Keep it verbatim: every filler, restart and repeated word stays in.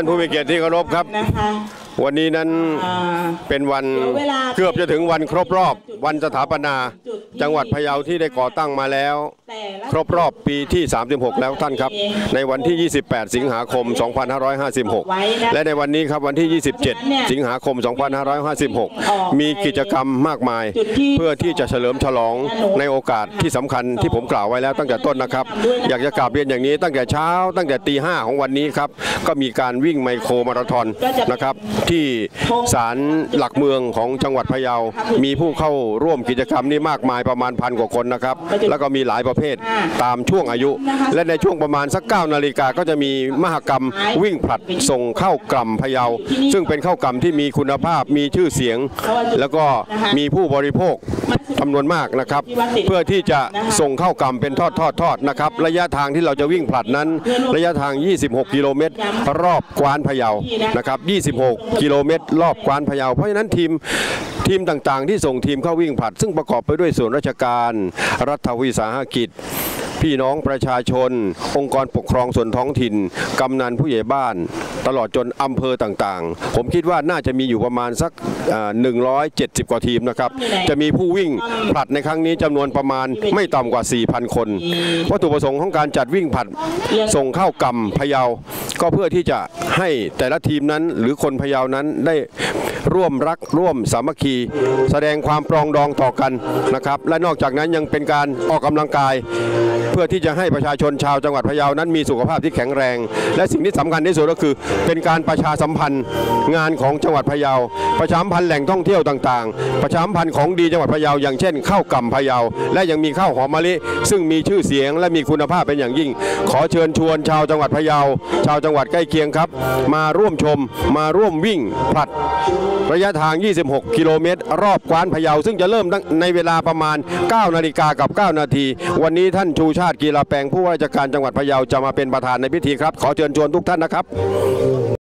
านผู้มีเกียรติที่เคารพครับวันนี้นั้นเป็นวันเกือบจะถึงวันครบรอบวันสถาปนาจังหวัดพะเยาที่ได้ก่อตั้งมาแล้วครบรอบปีที่สามสิบหกแล้วท่านครับในวันที่ยี่สิบแปดสิงหาคมสองพันห้าร้อยห้าสิบหกและในวันนี้ครับวันที่ยี่สิบเจ็ดสิงหาคมสองพันห้าร้อยห้าสิบหกมีกิจกรรมมากมายเพื่อที่จะเฉลิมฉลองในโอกาสที่สำคัญที่ผมกล่าวไว้แล้วตั้งแต่ต้นนะครับอยากจะกราบเรียนอย่างนี้ตั้งแต่เช้าตั้งแต่ตีห้าของวันนี้ครับก็มีการวิ่งไมโครมาราธอนนะครับที่ศาลหลักเมืองของจังหวัดพะเยามีผู้เข้าร่วมกิจกรรมนี้มากมายประมาณพันกว่าคนนะครับแล้วก็มีหลายประเภทตามช่วงอายุและในช่วงประมาณสักเก้านาฬิกาก็จะมีมหกรรมวิ่งผลัดส่งเข้ากล่ำพะเยาซึ่งเป็นข้าวกล่ำที่มีคุณภาพมีชื่อเสียงแล้วก็มีผู้บริโภคจำนวนมากนะครับเพื่อที่จะส่งเข้ากล่ำเป็นทอดทอดทอดนะครับระยะทางที่เราจะวิ่งผลัดนั้นระยะทางยี่สิบหกกิโลเมตรรอบกวานพะเยานะครับยี่สิบหกกิโลเมตรรอบกวานพะเยาเพราะฉะนั้นทีมทีมต่างๆที่ส่งทีมเข้าวิ่งผลัดซึ่งประกอบไปด้วยส่วนราชการรัฐวิสาหกิจพี่น้องประชาชนองค์กรปกครองส่วนท้องถิ่นกำนันผู้ใหญ่บ้านตลอดจนอำเภอต่างๆผมคิดว่าน่าจะมีอยู่ประมาณสักหนึ่งร้อยเจ็ดสิบกว่าทีมนะครับจะมีผู้วิ่งผลัดในครั้งนี้จำนวนประมาณไม่ต่ำกว่า สี่พัน คนวัตถุประสงค์ของการจัดวิ่งผลัดส่งเข้ากล่ำพะเยาก็เพื่อที่จะให้แต่ละทีมนั้นหรือคนพะเยานั้นได้ร่วมรักร่วมสามัคคีแสดงความปรองดองต่อกันนะครับและนอกจากนั้นยังเป็นการออกกำลังกายเพื่อที่จะให้ประชาชนชาวจังหวัดพะเยานั้นมีสุขภาพที่แข็งแรงและสิ่งที่สำคัญที่สุดก็คือเป็นการประชาสัมพันธ์งานของจังหวัดพะเยาประชาสัมพันธ์แหล่งท่องเที่ยวต่างๆประชาสัมพันธ์ของดีจังหวัดพะเยาอย่างเช่นข้าวกล่ำพะเยาและยังมีข้าวหอมมะลิซึ่งมีชื่อเสียงและมีคุณภาพเป็นอย่างยิ่งขอเชิญชวนชาวจังหวัดพะเยาชาวจังหวัดใกล้เคียงครับมาร่วมชมมาร่วมวิ่งผลัดระยะทางยี่สิบหกกิโลเมตรรอบกวานพะเยาซึ่งจะเริ่มในเวลาประมาณเก้านาฬิกากับเก้านาทีวันนี้ท่านชูชาติกีฬาแปลงผู้ว่าราชการจังหวัดพะเยาจะมาเป็นประธานในพิธีครับขอเชิญชวนทุกท่านนะครับ